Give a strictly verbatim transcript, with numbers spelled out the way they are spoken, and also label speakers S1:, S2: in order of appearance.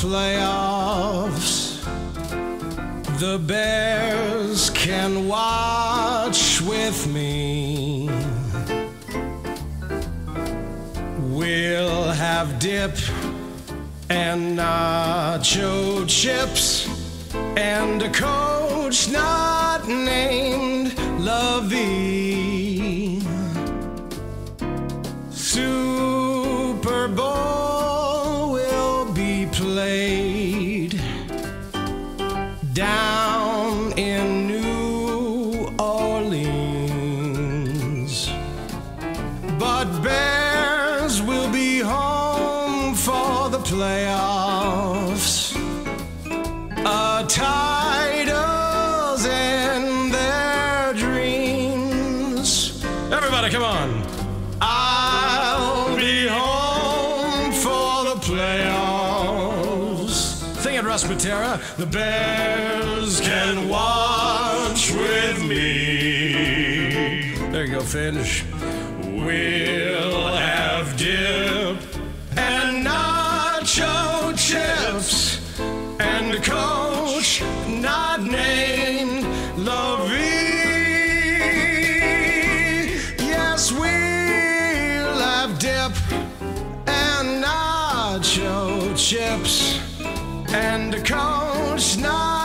S1: playoffs. The Bears can watch with me. We'll have dip and nacho chips and a coach not named Lovey. Super Bowl will be played down in New Orleans, but Bears will be home for the playoffs. A title's in their dreams. Everybody, come on. I'll be home for the playoffs. Sing it, Russ Matera. The Bears can watch with me. There you go, finish. We'll have dip and nacho chips and a coach not named Lovey. Yes, we'll have dip and nacho chips and a coach not